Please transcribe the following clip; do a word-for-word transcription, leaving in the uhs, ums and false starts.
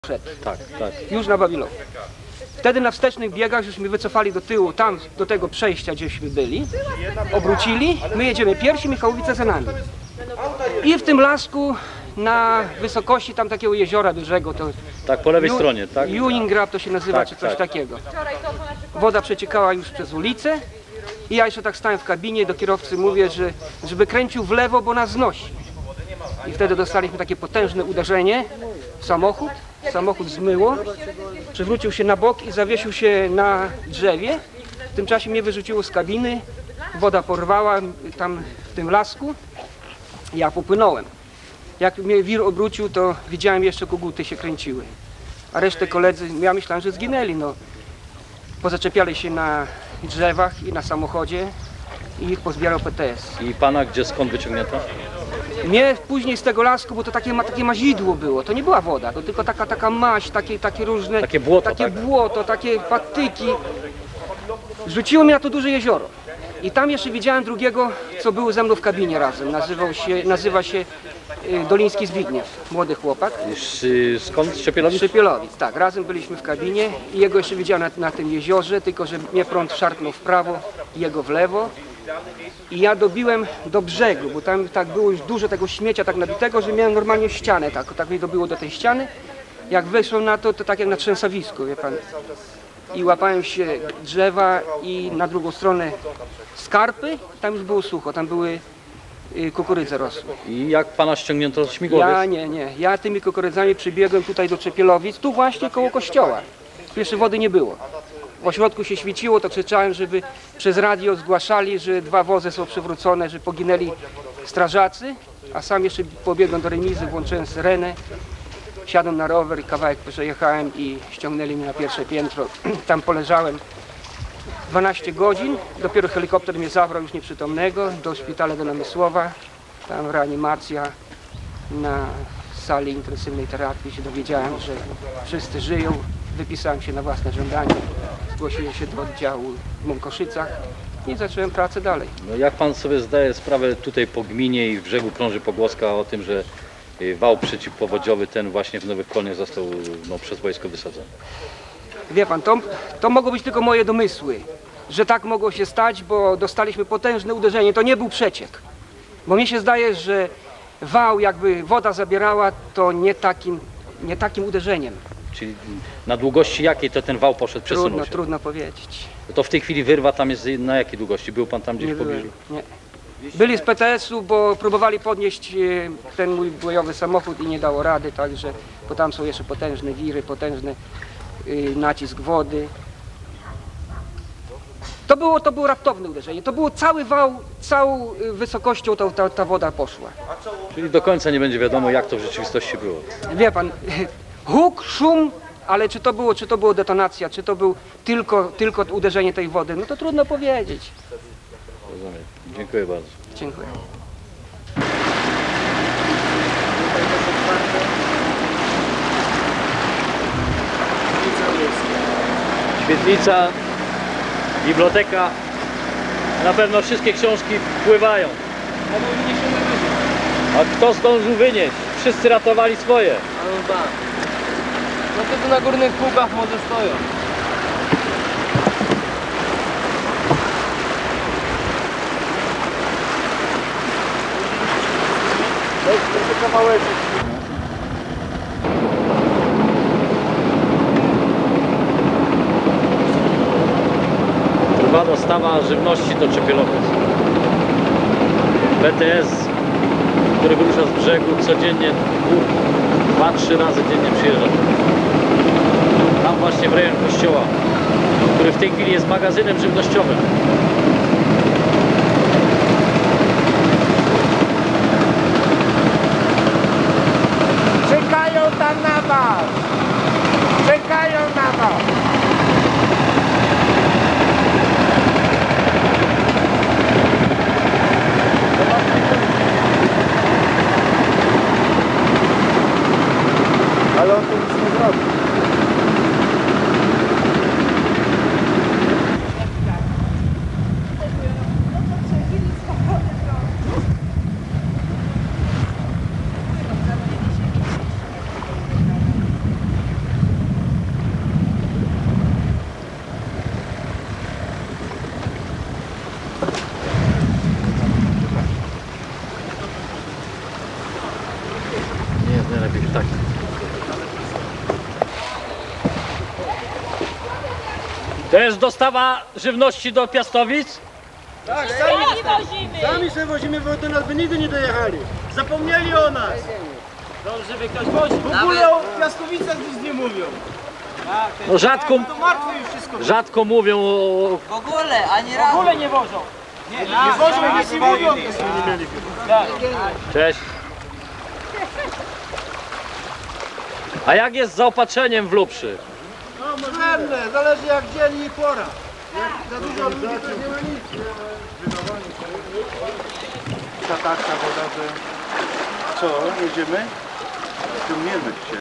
Tak, tak. Już na Babilonie. Wtedy na wstecznych biegach żeśmy wycofali do tyłu, tam do tego przejścia, gdzieśmy byli, obrócili, my jedziemy pierwsi, Michałowice za nami. I w tym lasku na wysokości tam takiego jeziora dużego, to Tak, po lewej stronie, tak? Juningrab to się nazywa, Tak, czy coś tak. takiego. Woda przeciekała już przez ulicę i ja jeszcze tak stałem w kabinie, do kierowcy mówię, że żeby kręcił w lewo, bo nas znosi. I wtedy dostaliśmy takie potężne uderzenie w samochód. Samochód zmyło, przewrócił się na bok i zawiesił się na drzewie. W tym czasie mnie wyrzuciło z kabiny, woda porwała tam w tym lasku. Ja popłynąłem. Jak mnie wir obrócił, to widziałem jeszcze koguty się kręciły. A resztę koledzy, ja myślałem, że zginęli. No. Pozaczepiali się na drzewach i na samochodzie i ich pozbierał P T S. I pana gdzie, skąd wyciągnięto? Mnie później z tego lasku, bo to takie, ma, takie mazidło było, to nie była woda, to tylko taka, taka maź, takie, takie różne, Takie błoto, takie tak? błoto, takie patyki. Rzuciło mnie na to duże jezioro. I tam jeszcze widziałem drugiego, co był ze mną w kabinie razem. Nazywał się, nazywa się y, Doliński Zbigniew, młody chłopak. Już, y, skąd? Z Czepielowic? Szczypielowic, tak. Razem byliśmy w kabinie i jego jeszcze widziałem na, na tym jeziorze, tylko że mnie prąd szarpnął w prawo, jego w lewo. I ja dobiłem do brzegu, bo tam tak było już dużo tego śmiecia tak nabitego, że miałem normalnie ścianę, tak, tak mnie dobiło do tej ściany. Jak weszłem na to, to tak jak na trzęsawisku, wie pan. I łapałem się drzewa i na drugą stronę skarpy, tam już było sucho, tam były y, kukurydze rosły. I jak pana ściągnięto z śmigłowiec? Ja nie, nie, ja tymi kukurydzami przybiegłem tutaj do Czepielowic, tu właśnie koło kościoła. Jeszcze wody nie było. W ośrodku się świeciło, to krzyczałem, żeby przez radio zgłaszali, że dwa wozy są przewrócone, że poginęli strażacy, a sam jeszcze pobiegłem do remizy, włączyłem syrenę, siadłem na rower i kawałek przejechałem i ściągnęli mnie na pierwsze piętro. Tam poleżałem dwanaście godzin, dopiero helikopter mnie zabrał już nieprzytomnego do szpitala do Namysłowa, tam reanimacja na sali intensywnej terapii się dowiedziałem, że wszyscy żyją. Wypisałem się na własne żądanie, zgłosiłem się do oddziału w Mąkoszycach i zacząłem pracę dalej. No jak pan sobie zdaje sprawę tutaj po gminie i w brzegu krąży pogłoska o tym, że y, wał przeciwpowodziowy ten właśnie w Nowych Kolniach został no, przez wojsko wysadzony? Wie pan, to, to mogą być tylko moje domysły, że tak mogło się stać, bo dostaliśmy potężne uderzenie. To nie był przeciek, bo mnie się zdaje, że wał jakby woda zabierała, to nie takim, nie takim uderzeniem. Czyli na długości jakiej to ten wał poszedł, przesunął Trudno, się? trudno powiedzieć. To w tej chwili wyrwa tam jest na jakiej długości? Był pan tam gdzieś Nie w pobliżu? byłem, nie. Byli z P T S-u, bo próbowali podnieść e, ten mój bojowy samochód i nie dało rady, także, bo tam są jeszcze potężne wiry, potężny y, nacisk wody. To było, to było raptowne uderzenie, to było cały wał, całą y, wysokością ta, ta, ta woda poszła. Czyli do końca nie będzie wiadomo, jak to w rzeczywistości było. Wie pan, huk, szum, ale czy to było, czy to było detonacja, czy to był tylko, tylko uderzenie tej wody, no to trudno powiedzieć. Rozumiem. Dziękuję bardzo. Dziękuję. Świetlica, biblioteka, na pewno wszystkie książki wpływają. A kto zdążył wynieść? Wszyscy ratowali swoje. No tak. No to tu na górnych półkach może stoją. Trwa dostawa żywności do Czepielowic. B T S, który wyrusza z brzegu codziennie, dwa, trzy razy dziennie przyjeżdża. Tam właśnie w rejon kościoła, który w tej chwili jest magazynem żywnościowym. Czekają tam na was! Czekają na was! Ale on to nic nie zrobi. To jest dostawa żywności do Piastowic? Tak, sami, sami sobie wozimy, bo do nas by nigdy nie dojechali. Zapomnieli o nas. Dobrze, żeby ktoś woził. W ogóle o Piastowicach nic nie mówią. No rzadko, To martwe już wszystko. rzadko mówią o... W ogóle, ani razu. W ogóle nie wożą. Nie, nie wożą, nic nie mówią. Nie mieli. Cześć. A jak jest z zaopatrzeniem w Lubszy? No, względne, zależy jak dzień i pora. Jak za dużo ludzi, to nie ma nic. Ta taksa woda, że co, jedziemy? Ciągniemy się.